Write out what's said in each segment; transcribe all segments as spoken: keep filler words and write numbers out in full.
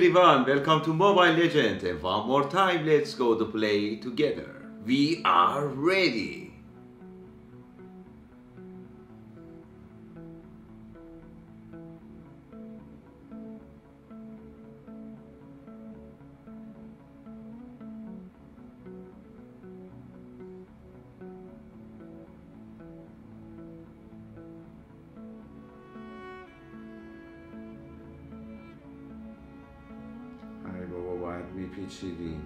everyone, welcome to Mobile Legends, and one more time let's go to play together. We are ready. ای بابا باید میپیچیدیم.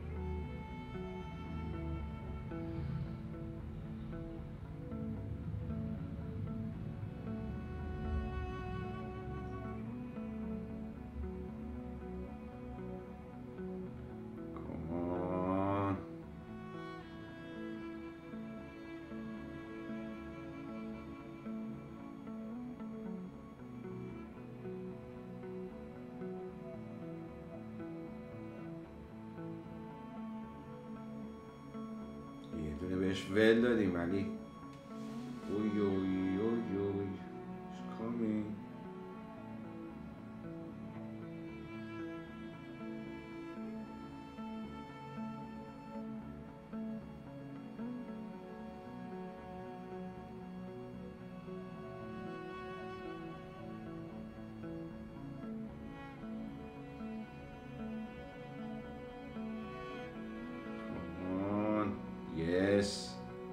کمان یه دونه بهش ول دادیم ولی اوی اوی اوی اوی It's coming. Come on. Yes.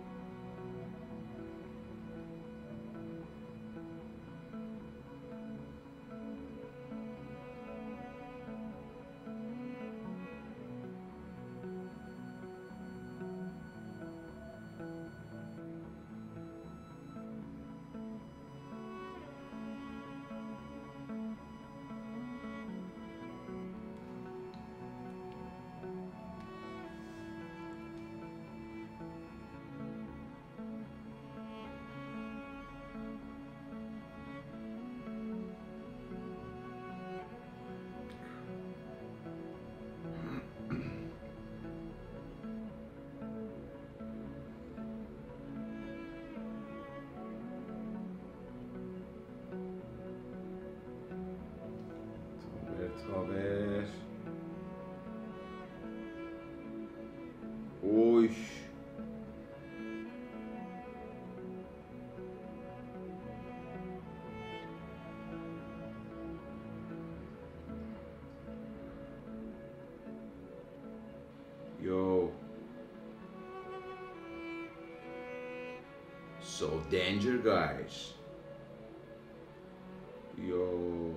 تابش اوش Yo. So danger, guys. Yo.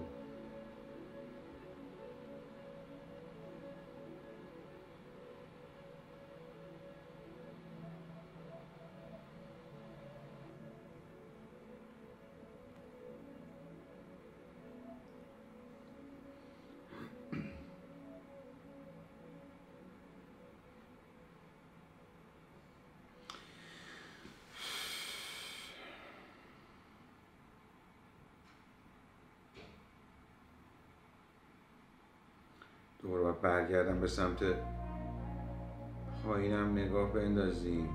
دوباره باید برگردم به سمت پایینم نگاه بندازیم.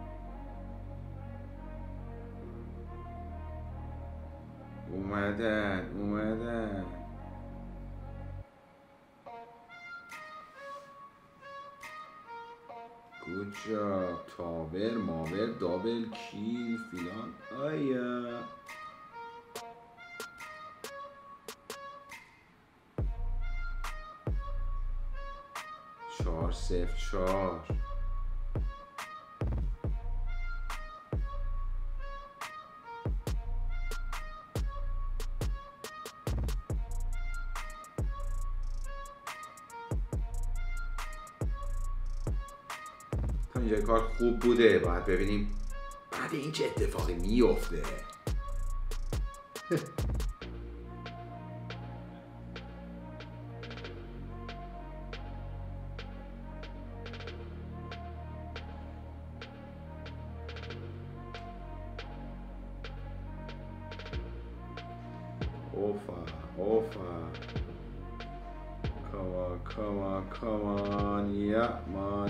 اومدن اومدن گود جاب. تاور ماور دابل کیل فیلان. آیا چهار صفر چهار. تا اینجا کار خوب بوده. باید ببینیم بعد این چه اتفاقی میفته. Ofa, ofa. Come on, come on, come on. Yeah, man.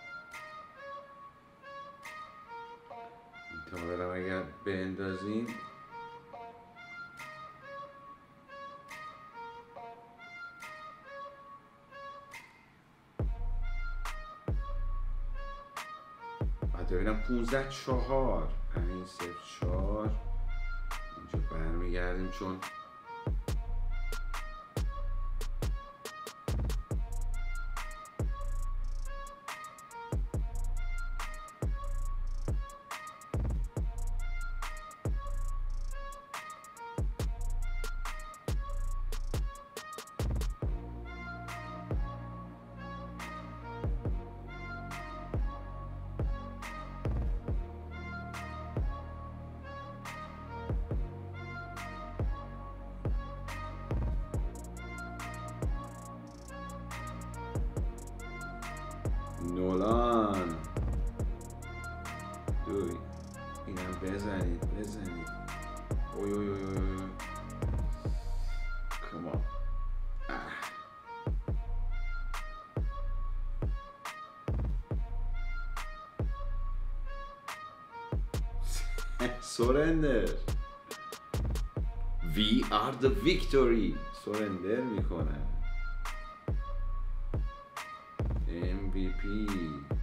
تا برم اگر بندازیم ببینم پونزده چهار پنج صفر چهار اینجا برمیگردیم چون نولان دوی اینم بزنید بزنید اوی اوی اوی اوی کمان سورندر We are the victory. سورندر میکنه ام وی پی